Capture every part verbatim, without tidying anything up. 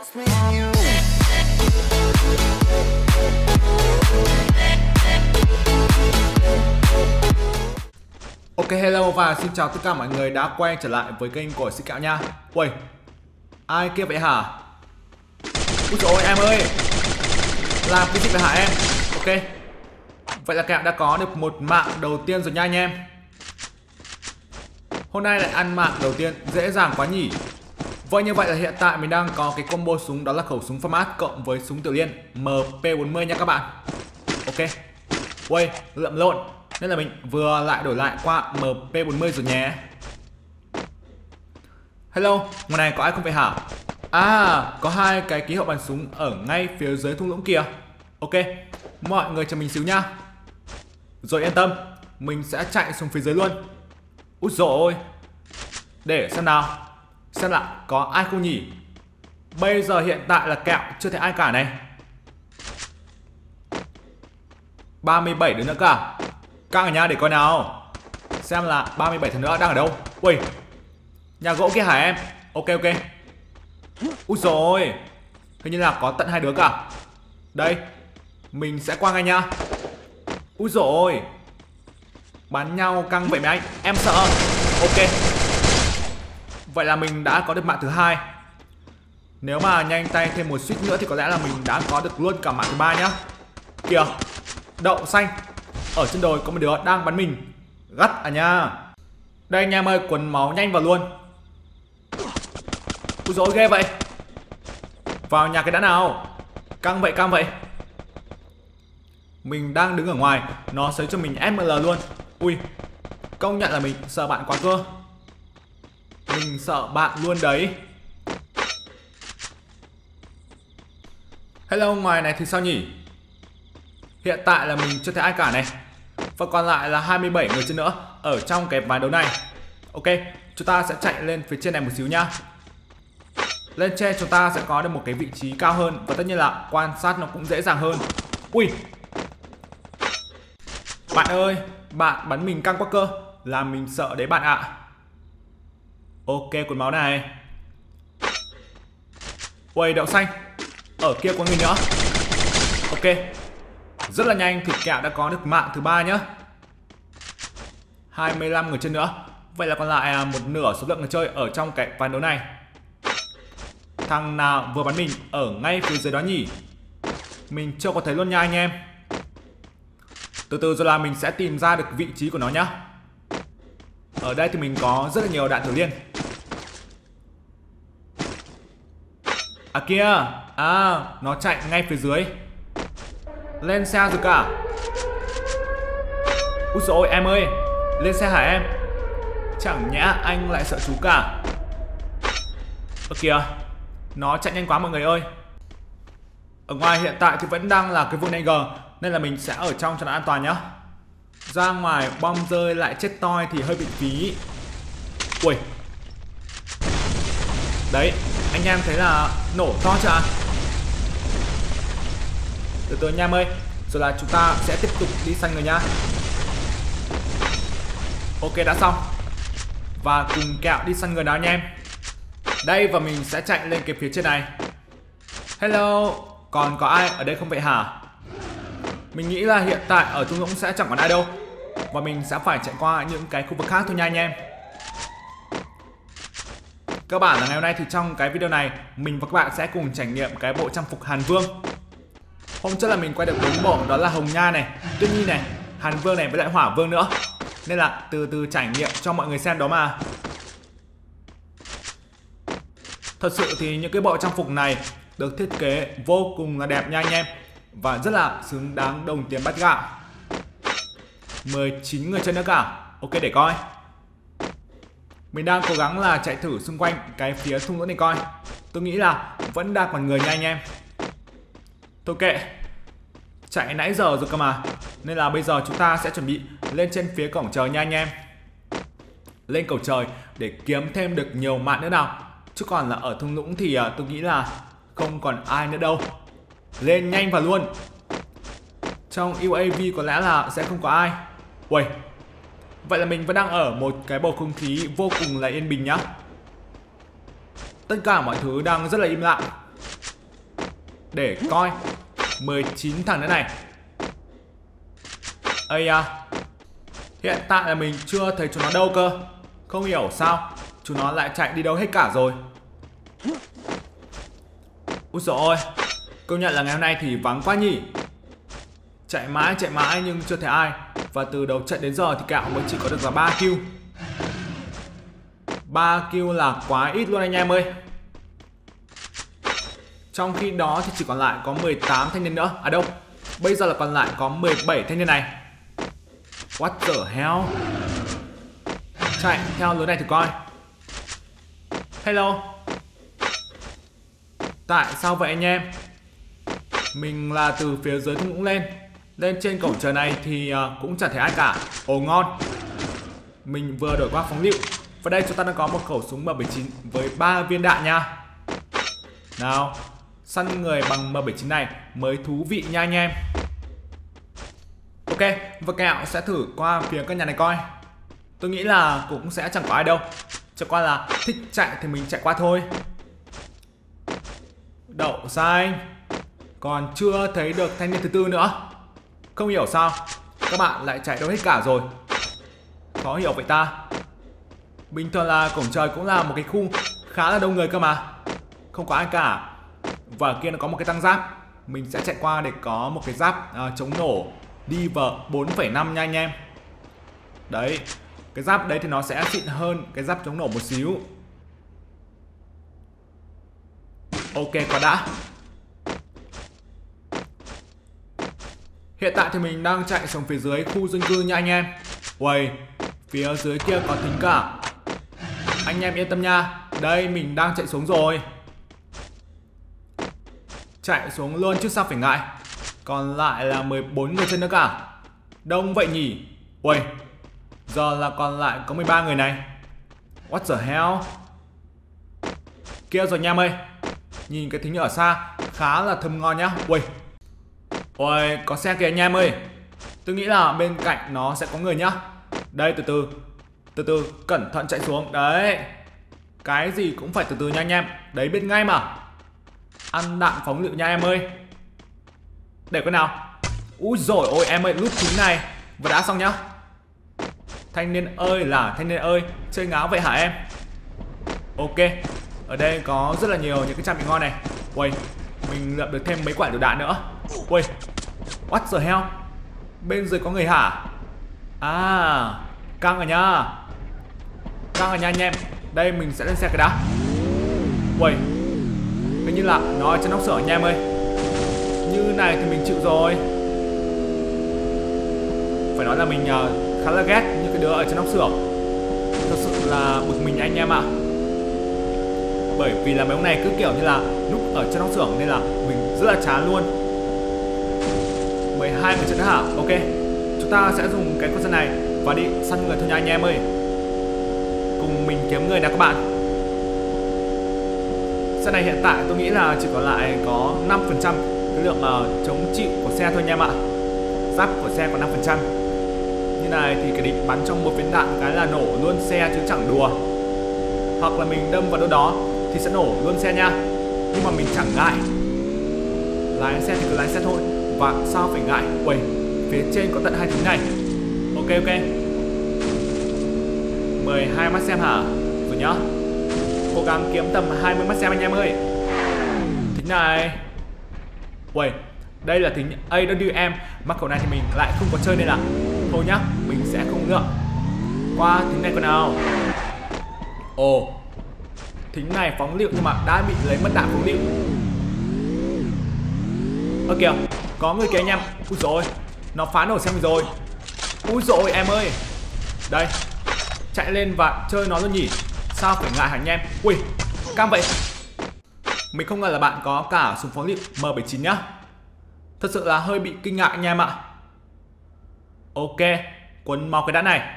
Ok, hello và xin chào tất cả mọi người đã quay trở lại với kênh của Sĩ Kẹo nha. Ui, ai kia vậy hả? Úi dồi ôi em ơi, làm cái gì vậy hả em? Ok, vậy là Kẹo đã có được một mạng đầu tiên rồi nha anh em. Hôm nay lại ăn mạng đầu tiên dễ dàng quá nhỉ. Vậy như vậy là hiện tại mình đang có cái combo súng, đó là khẩu súng format cộng với súng tiểu liên M P bốn mươi nha các bạn. Ok, ui, lượm lộn, nên là mình vừa lại đổi lại qua M P bốn mươi rồi nhé. Hello, ngoài này có ai không vậy hả? À, có hai cái ký hiệu bắn súng ở ngay phía dưới thung lũng kìa. Ok, mọi người chờ mình xíu nha. Rồi yên tâm, mình sẽ chạy xuống phía dưới luôn. Úi dồi ôi, để xem nào, xem lại có ai không nhỉ. Bây giờ hiện tại là Kẹo chưa thấy ai cả này. Ba mươi bảy đứa nữa cả. Căng ở nhà để coi nào, xem là ba mươi bảy thằng nữa đang ở đâu. Ui, nhà gỗ kia hả em? Ok ok. Úi dồi, hình như là có tận hai đứa cả. Đây, mình sẽ qua ngay nha. Úi dồi, bắn nhau căng vậy mấy anh, em sợ. Ok, vậy là mình đã có được mạng thứ hai. Nếu mà nhanh tay thêm một suýt nữa thì có lẽ là mình đã có được luôn cả mạng thứ ba nhá. Kìa, đậu xanh, ở trên đồi có một đứa đang bắn mình. Gắt à nha. Đây anh em ơi, quần máu nhanh vào luôn. Úi dồi ghê vậy. Vào nhà cái đã nào. Căng vậy căng vậy. Mình đang đứng ở ngoài, nó xấy cho mình ép em lờ luôn. Ui, công nhận là mình sợ bạn quá cơ. Mình sợ bạn luôn đấy. Hello, ngoài này thì sao nhỉ? Hiện tại là mình chưa thấy ai cả này. Và còn lại là hai mươi bảy người trên nữa ở trong cái ván đấu này. Ok, chúng ta sẽ chạy lên phía trên này một xíu nha. Lên trên chúng ta sẽ có được một cái vị trí cao hơn, và tất nhiên là quan sát nó cũng dễ dàng hơn. Ui, bạn ơi, bạn bắn mình căng quá cơ, làm mình sợ đấy bạn ạ. Ok, quần máu này. Ui, đậu xanh, ở kia có người nữa. Ok, rất là nhanh thì Kẹo đã có được mạng thứ ba nhá. hai mươi lăm người trên nữa. Vậy là còn lại một nửa số lượng người chơi ở trong cái ván đấu này. Thằng nào vừa bắn mình ở ngay phía dưới đó nhỉ? Mình chưa có thấy luôn nha anh em. Từ từ rồi là mình sẽ tìm ra được vị trí của nó nhá. Ở đây thì mình có rất là nhiều đạn tiểu liên. À kia, à, nó chạy ngay phía dưới. Lên xe rồi cả. Úi dồi ôi em ơi, lên xe hả em? Chẳng nhẽ anh lại sợ chú cả. Ơ kìa, nó chạy nhanh quá mọi người ơi. Ở ngoài hiện tại thì vẫn đang là cái vùng N G, nên là mình sẽ ở trong cho nó an toàn nhá. Ra ngoài bom rơi lại chết toi thì hơi bị phí. Ui, đấy, anh em thấy là nổ to chưa ạ? Từ từ anh em ơi, rồi là chúng ta sẽ tiếp tục đi săn người nhá. Ok, đã xong. Và cùng Kẹo đi săn người nào anh em. Đây, và mình sẽ chạy lên cái phía trên này. Hello, còn có ai ở đây không vậy hả? Mình nghĩ là hiện tại ở thung lũng sẽ chẳng còn ai đâu, và mình sẽ phải chạy qua những cái khu vực khác thôi nha anh em. Các bạn là ngày hôm nay thì trong cái video này mình và các bạn sẽ cùng trải nghiệm cái bộ trang phục Hàn Vương. Hôm trước là mình quay được bốn bộ, đó là Hồng Nha này, Tuyết Nhi này, Hàn Vương này với lại Hỏa Vương nữa. Nên là từ từ trải nghiệm cho mọi người xem đó mà. Thật sự thì những cái bộ trang phục này được thiết kế vô cùng là đẹp nha anh em, và rất là xứng đáng đồng tiền bát gạo. mười chín người chơi nữa cả. Ok, để coi. Mình đang cố gắng là chạy thử xung quanh cái phía thung lũng này coi. Tôi nghĩ là vẫn đang còn người nha anh em. Thôi kệ, chạy nãy giờ rồi cơ mà. Nên là bây giờ chúng ta sẽ chuẩn bị lên trên phía cổng trời nha anh em. Lên cầu trời để kiếm thêm được nhiều mạng nữa nào. Chứ còn là ở thung lũng thì uh, tôi nghĩ là không còn ai nữa đâu. Lên nhanh vào luôn. Trong u a vê có lẽ là sẽ không có ai. Ui, vậy là mình vẫn đang ở một cái bầu không khí vô cùng là yên bình nhá. Tất cả mọi thứ đang rất là im lặng. để coi. Mười chín thằng nữa này. Ây à, hiện tại là mình chưa thấy chúng nó đâu cơ. Không hiểu sao chúng nó lại chạy đi đâu hết cả rồi. Úi dồi ôi, công nhận là ngày hôm nay thì vắng quá nhỉ. Chạy mãi chạy mãi nhưng chưa thấy ai. Và từ đầu trận đến giờ thì Kẹo mới chỉ có được là ba kill. ba kill là quá ít luôn anh em ơi. Trong khi đó thì chỉ còn lại có mười tám thanh niên nữa. À đâu, bây giờ là còn lại có mười bảy thanh niên này. What the hell. Chạy theo lối này thử coi. Hello. Tại sao vậy anh em? Mình là từ phía dưới thung lũng lên. Lên trên cổng trời này thì uh, cũng chẳng thấy ai cả. Ồ ngon. Mình vừa đổi qua phóng lựu. Và đây chúng ta đang có một khẩu súng M bảy chín với ba viên đạn nha. Nào, săn người bằng M bảy chín này mới thú vị nha anh em. Ok, và Kẹo sẽ thử qua phía căn nhà này coi. Tôi nghĩ là cũng sẽ chẳng có ai đâu. Chẳng qua là thích chạy thì mình chạy qua thôi. Đậu xanh. Còn chưa thấy được thanh niên thứ tư nữa. Không hiểu sao các bạn lại chạy đâu hết cả rồi. Khó hiểu vậy ta. Bình thường là cổng trời cũng là một cái khu khá là đông người cơ mà. Không có ai cả. Và kia nó có một cái tăng giáp. Mình sẽ chạy qua để có một cái giáp à, chống nổ Diver bốn phẩy năm nha anh em. Đấy, cái giáp đấy thì nó sẽ xịn hơn cái giáp chống nổ một xíu. Ok, có đã. Hiện tại thì mình đang chạy xuống phía dưới khu dân cư nha anh em. Uầy, phía dưới kia có thính cả. Anh em yên tâm nha. Đây, mình đang chạy xuống rồi. Chạy xuống luôn chứ sao phải ngại. Còn lại là mười bốn người chân nữa cả. Đông vậy nhỉ. Uầy, giờ là còn lại có mười ba người này. What the hell. Kia rồi nha em ơi. Nhìn cái thính ở xa khá là thơm ngon nhá. Uầy, ôi, có xe kìa anh em ơi. Tôi nghĩ là bên cạnh nó sẽ có người nhá. Đây, từ từ. Từ từ, cẩn thận chạy xuống. Đấy. Cái gì cũng phải từ từ nha anh em. Đấy, biết ngay mà. Ăn đạn phóng lựu nha em ơi. Để coi nào. Úi dồi ôi em ơi, lút thính này. Và đã xong nhá. Thanh niên ơi là thanh niên ơi. Chơi ngáo vậy hả em? Ok. Ở đây có rất là nhiều những cái trang bị ngon này. Uầy, mình lượm được thêm mấy quả lựu đạn nữa. Uầy, what the hell. Bên dưới có người hả? À, căng rồi nhá. Căng rồi nha anh em. Đây mình sẽ lên xe cái đã. Uầy, hình như là nó ở trên nóc xưởng anh em ơi. Như này thì mình chịu rồi. Phải nói là mình uh, khá là ghét những cái đứa ở trên nóc xưởng. Thật sự là bực mình anh em ạ. Bởi vì là mấy ông này cứ kiểu như là lúc ở trên nóc xưởng nên là mình rất là chán luôn. Mười hai người trận nữa hả? Ok, chúng ta sẽ dùng cái con xe này và đi săn người thôi nha anh em ơi. Cùng mình kiếm người nè các bạn. Xe này hiện tại tôi nghĩ là chỉ còn lại có năm phần trăm cái lượng uh, chống chịu của xe thôi anh em ạ. Giáp của xe còn năm phần trăm. Như này thì cái định bắn trong một viên đạn cái là nổ luôn xe chứ chẳng đùa. Hoặc là mình đâm vào đâu đó thì sẽ nổ luôn xe nha. Nhưng mà mình chẳng ngại. Lái xe thì cứ lái xe thôi. Và sao phải ngại. Uầy, phía trên có tận hai thính này. Ok ok. Mười hai mắt xem hả? Rồi nhá. Cố gắng kiếm tầm hai mươi mắt xem anh em ơi. Thính này. Uầy, đây là thính a vê em. Mắc khẩu này thì mình lại không có chơi nên là thôi nhá, mình sẽ không lựa. Qua thính này con nào. Ồ, thính này phóng lựu nhưng mà đã bị lấy mất đạn phóng lựu. Ơ kìa, có người kìa anh em. Úi dồi, nó phá nổ xe mình rồi. Úi dồi em ơi. Đây, chạy lên và chơi nó luôn nhỉ. Sao phải ngại hả anh em. Ui, cam vậy. Mình không ngờ là bạn có cả súng phóng lựu M bảy chín nhá. Thật sự là hơi bị kinh ngạc anh em ạ. Ok, quấn mau cái đạn này.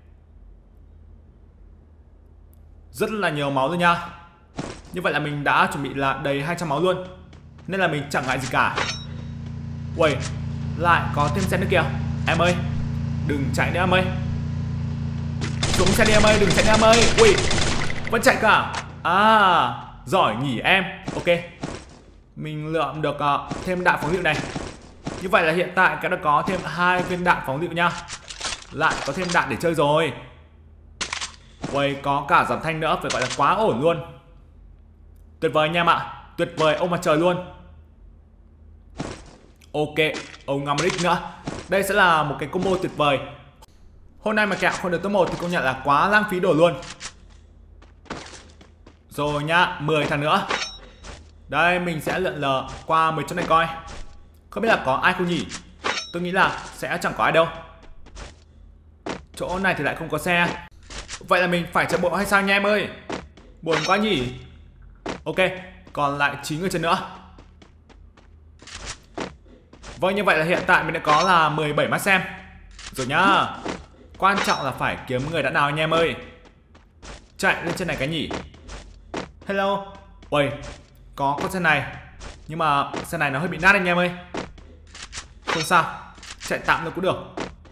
Rất là nhiều máu rồi nha. Như vậy là mình đã chuẩn bị là đầy hai trăm máu luôn. Nên là mình chẳng ngại gì cả. Uầy, lại có thêm xe nữa kìa. Em ơi, đừng chạy nữa em ơi. Xuống xe đi em ơi, đừng chạy nữa em ơi. Ui, vẫn chạy cả. À, giỏi nhỉ em. Ok, Mình lượm được uh, thêm đạn phóng lựu này. Như vậy là hiện tại cái đã có thêm hai viên đạn phóng lựu nha. Lại có thêm đạn để chơi rồi. Uầy, có cả giảm thanh nữa, phải gọi là quá ổn luôn. Tuyệt vời anh em ạ. Tuyệt vời ông mặt trời luôn. Ok, ông Ngamarik nữa. Đây sẽ là một cái combo tuyệt vời. Hôm nay mà kẹo không được top một thì công nhận là quá lãng phí đồ luôn. Rồi nhá, mười thằng nữa. Đây, mình sẽ lượn lờ qua mấy chỗ này coi. Không biết là có ai không nhỉ? Tôi nghĩ là sẽ chẳng có ai đâu. Chỗ này thì lại không có xe. Vậy là mình phải chạy bộ hay sao nha em ơi? Buồn quá nhỉ. Ok, còn lại chín người chân nữa. Vâng, như vậy là hiện tại mình đã có là mười bảy mắt xem. Rồi nhá. Quan trọng là phải kiếm người đã nào anh em ơi. Chạy lên trên này cái nhỉ. Hello. Ui, có con xe này. Nhưng mà xe này nó hơi bị nát anh em ơi. Không sao, chạy tạm được cũng được.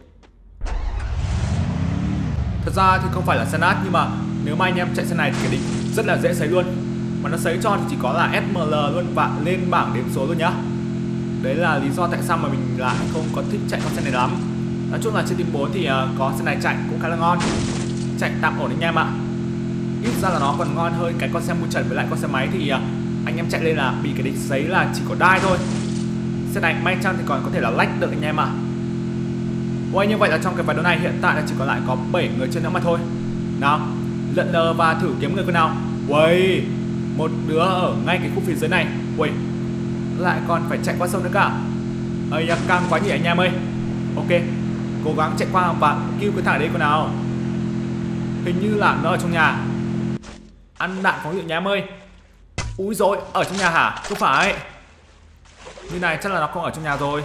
Thật ra thì không phải là xe nát, nhưng mà nếu mà anh em chạy xe này thì cái đỉnh rất là dễ sấy luôn. Mà nó sấy cho thì chỉ có là ét em lờ luôn và lên bảng đếm số luôn nhá. Đấy là lý do tại sao mà mình lại không có thích chạy con xe này lắm. Nói chung là trên team bốn thì uh, có xe này chạy cũng khá là ngon. Chạy tạm ổn anh em ạ. Ít ra là nó còn ngon hơn cái con xe mui trần với lại con xe máy thì uh, anh em chạy lên là bị cái đỉnh sấy là chỉ có đai thôi. Xe này may chăng thì còn có thể là lách được anh em ạ. Ôi, như vậy là trong cái ván đấu này hiện tại là chỉ còn lại có bảy người chơi nữa mà thôi. Nào, lượn lờ và thử kiếm người con nào. Ui, một đứa ở ngay cái khu phía dưới này. Ui, lại còn phải chạy qua sông nữa cả. Ây da, căng quá nhỉ anh em ơi. Ok, cố gắng chạy qua và cứu cái thằng đấy con nào. Hình như là nó ở trong nhà. Ăn đạn phóng lựu nha em ơi. Úi dồi, ở trong nhà hả? Không phải. Như này chắc là nó không ở trong nhà rồi.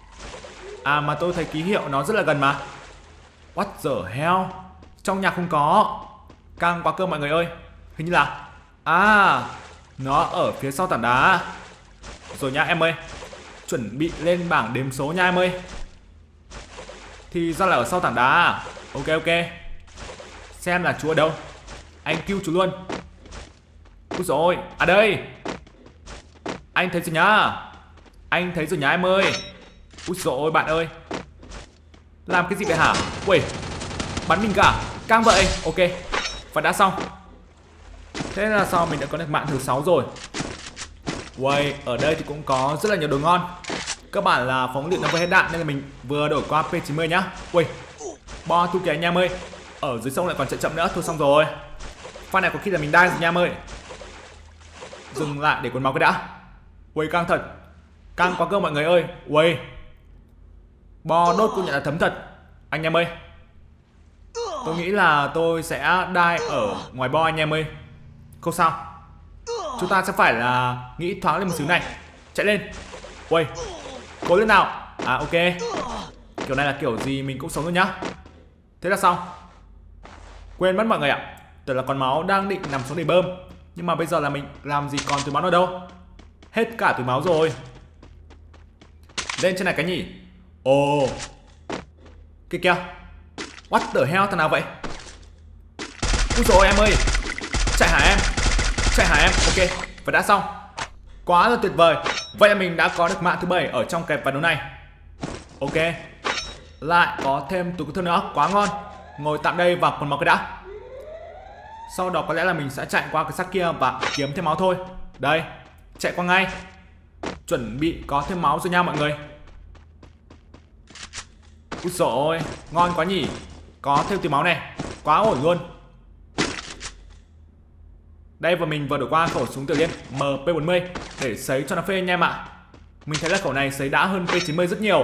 À mà tôi thấy ký hiệu nó rất là gần mà. What the hell? Trong nhà không có. Căng quá cơ mọi người ơi. Hình như là à, nó ở phía sau tảng đá. Rồi nha em ơi. Chuẩn bị lên bảng đếm số nha em ơi. Thì ra là ở sau tảng đá. Ok ok. Xem là chú ở đâu. Anh cứu chú luôn. Úi dồi, à đây. Anh thấy rồi nhá. Anh thấy rồi nhá em ơi. Úi dồi bạn ơi. Làm cái gì vậy hả? Ui, bắn mình cả. Căng vậy. Ok, và đã xong. Thế là sao mình đã có được mạng thứ sáu rồi. Ui, ở đây thì cũng có rất là nhiều đồ ngon. Các bạn là phóng lựu nó vừa hết đạn nên là mình vừa đổi qua P chín mươi nhá. Ui, bo thu kìa anh em ơi. Ở dưới sông lại còn chạy chậm nữa. Thôi xong rồi. Pha này có khi là mình đai rồi nha em ơi. Dừng lại để cuốn máu cái đã. Ui, căng thật. Căng quá cơ mọi người ơi. Ui, bo đốt cũng nhận là thấm thật. Anh em ơi, tôi nghĩ là tôi sẽ đai ở ngoài bo anh em ơi. Không sao. Chúng ta sẽ phải là nghĩ thoáng lên một xíu này. Chạy lên. Ui, cố lên nào. À ok. Kiểu này là kiểu gì mình cũng sống rồi nhá. Thế là xong. Quên mất mọi người ạ. Tưởng là con máu đang định nằm xuống để bơm. Nhưng mà bây giờ là mình làm gì còn túi máu nữa đâu. Hết cả túi máu rồi. Lên trên này cái nhỉ. Ồ, kia kìa. What the hell, thằng nào vậy? Úi dồi em ơi. Chạy hả em? Chạy hả em? Ok, và đã xong. Quá là tuyệt vời. Vậy là mình đã có được mạng thứ bảy ở trong cái ván đấu này. Ok, lại có thêm túi cứu thương nữa. Quá ngon. Ngồi tạm đây và quần máu cái đã. Sau đó có lẽ là mình sẽ chạy qua cái xác kia và kiếm thêm máu thôi. Đây, chạy qua ngay. Chuẩn bị có thêm máu rồi nha mọi người. Úi dồi ôi, ngon quá nhỉ. Có thêm túi máu này. Quá ổn luôn. Đây, và mình vừa đổi qua khẩu súng tiểu liên M P bốn mươi để sấy cho nó phê anh em ạ. Mình thấy là khẩu này sấy đã hơn P chín mươi rất nhiều.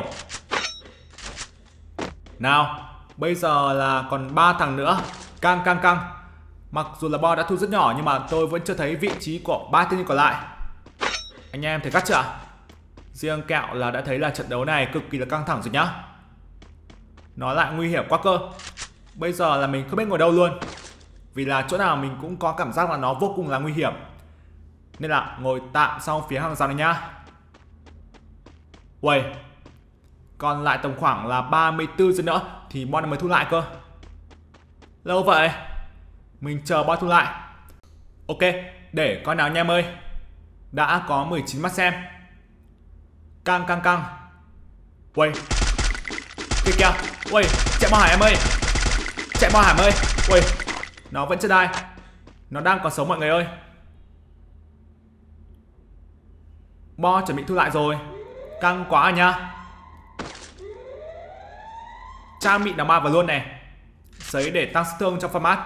Nào, bây giờ là còn ba thằng nữa. Căng căng căng. Mặc dù là bo đã thu rất nhỏ nhưng mà tôi vẫn chưa thấy vị trí của ba tên còn lại. Anh em thấy cắt chưa? Riêng kẹo là đã thấy là trận đấu này cực kỳ là căng thẳng rồi nhá. Nó lại nguy hiểm quá cơ. Bây giờ là mình không biết ngồi đâu luôn. Vì là chỗ nào mình cũng có cảm giác là nó vô cùng là nguy hiểm. Nên là ngồi tạm sau phía hàng rào này nhá. Uầy, còn lại tầm khoảng là ba mươi tư giây nữa thì bọn mới thu lại cơ. Lâu vậy. Mình chờ bọn thu lại. Ok, để coi nào anh em ơi. đã có mười chín mắt xem. Căng căng căng. Uầy. Kìa kìa. Uầy, chạy Bao Hải em ơi. Chạy Bao Hải ơi. Uầy, nó vẫn chưa đai. Nó đang còn sống mọi người ơi. Bo chuẩn bị thu lại rồi. Căng quá rồi nha. Trang bị đào ma vào luôn này. Sấy để tăng sức thương trong format.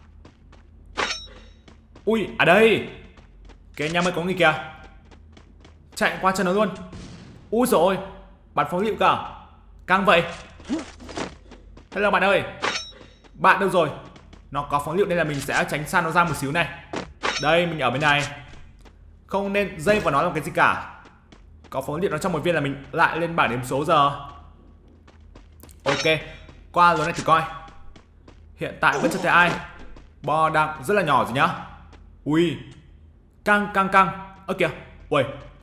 Ui, ở đây. Cái anh em ơi, có người kìa. Chạy qua chân nó luôn. Ui rồi, bắn phóng lựu cả. Căng vậy. Hello bạn ơi. Bạn đâu rồi? Nó có phóng lựu nên là mình sẽ tránh xa nó ra một xíu này. Đây, mình ở bên này. Không nên dây vào nó làm cái gì cả. Có phóng lựu nó trong một viên là mình lại lên bảng điểm số giờ. Ok, qua lối này thử coi. Hiện tại vẫn chưa thấy ai. Bo đang rất là nhỏ rồi nhá. Ui, căng căng căng. Ơ kìa, ui.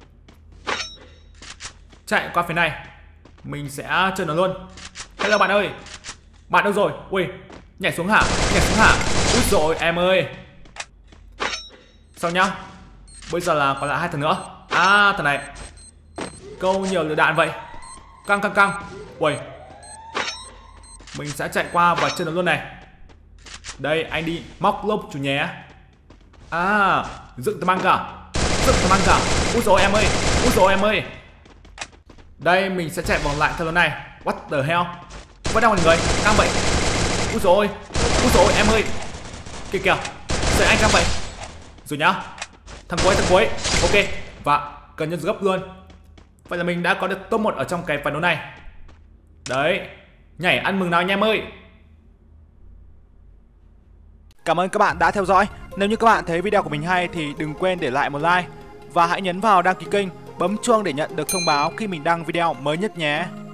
Chạy qua phía này. Mình sẽ chơi nó luôn. Hello bạn ơi. Bạn đâu rồi? Ui, nhảy xuống hả? Nhảy xuống hả? Úi rồi em ơi. Xong nhá. Bây giờ là còn lại hai thằng nữa. À, thằng này câu nhiều lựu đạn vậy. Căng căng căng. Ui, mình sẽ chạy qua và chơi nó luôn này. Đây, anh đi móc lốp chủ nhé. À, dựng tầm băng cả. Dựng tầm băng cả. Úi dồi em ơi. Úi dồi em ơi. Đây, mình sẽ chạy vòng lại theo lối này. What the hell. Vẫn đang một người. Căng vậy. Úi dồi. Úi dồi em ơi. Kìa kìa. Sao anh căng vậy. Rồi nhá. Thằng cuối, thằng cuối. Ok. Và cần nhân gấp luôn. Vậy là mình đã có được top một ở trong cái phần đấu này. Đấy. Nhảy ăn mừng nào anh em ơi. Cảm ơn các bạn đã theo dõi. Nếu như các bạn thấy video của mình hay thì đừng quên để lại một like. Và hãy nhấn vào đăng ký kênh, bấm chuông để nhận được thông báo khi mình đăng video mới nhất nhé.